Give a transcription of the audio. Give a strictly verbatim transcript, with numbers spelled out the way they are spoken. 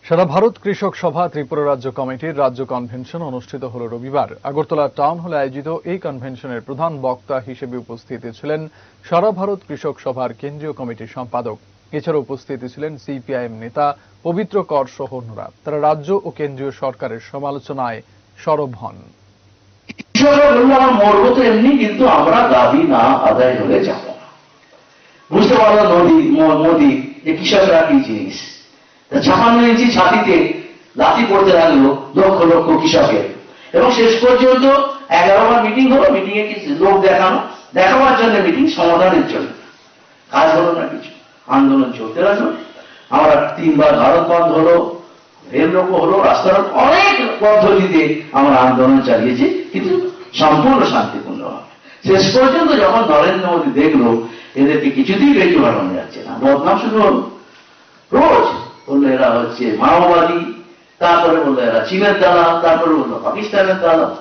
সারা ভারত কৃষক সভা ত্রিপুরা রাজ্য কমিটির রাজ্য কনভেনশন অনুষ্ঠিত হল রবিবার। আগরতলা টাউন হলে আয়োজিত এই কনভেনশনের প্রধান বক্তা হিসেবে উপস্থিত ছিলেন সারা ভারত কৃষক সভার কেন্দ্রীয় কমিটির সম্পাদক। এছাড়া উপস্থিত ছিলেন সিপিআইএম নেতা পবিত্র কর সহ অন্যরা। তারা রাজ্য ও কেন্দ্রীয় সরকারের সমালোচনায় সরব হন। মরবো তো এমনি, কিন্তু আমরা দাবি না আদায় হলে যাব না। বুঝতে পারলো নদী মোদী যে কৃষকরা কি জিনিস। ছাপান্ন ইঞ্চি ছাতিতে লাঠি পড়তে লাগলো লক্ষ লক্ষ কৃষকের, এবং শেষ পর্যন্ত এগারো বার মিটিং হলো। মিটিং এ কিছু লোক দেখানো দেখাবার জন্য মিটিং, সমাধানের জন্য কাজ হলো না কিছু। আন্দোলন চলতে লাগলো। আমরা তিনবার ভারত বন্ধ হলো, রেল রোকো হলো, রাস্তার অনেক পদ্ধতিতে আমরা আন্দোলন চালিয়েছি, কিন্তু সম্পূর্ণ শান্তিপূর্ণ হবে। শেষ পর্যন্ত যখন নরেন্দ্র মোদী দেখলো এদেরকে কিছুতেই বেঁচে বাড়ানো যাচ্ছে না, বদনাম শুরু হলো। রোজ বললো এরা হচ্ছে মাওবাদী, তারপরে বললো এরা চীনের দালাল, তারপরে বললো পাকিস্তানের দালাল।